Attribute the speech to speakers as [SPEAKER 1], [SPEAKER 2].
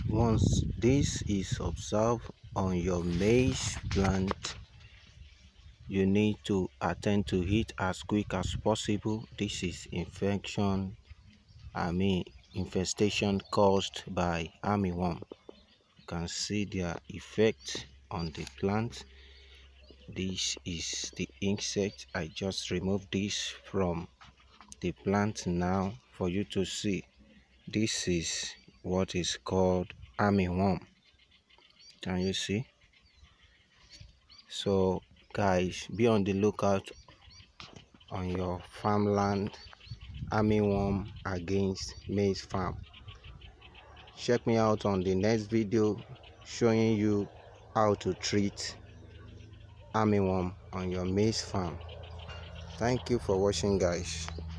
[SPEAKER 1] Once this is observed on your maize plant, you need to attend to it as quick as possible. This is infestation caused by armyworm. You can see their effect on the plant. This is the insect. I just removed this from the plant now for you to see. This is what is called armyworm. Can you see? So guys, be on the lookout on your farmland. Armyworm against maize farm. Check me out on the next video showing you how to treat armyworm on your maize farm. Thank you for watching, guys.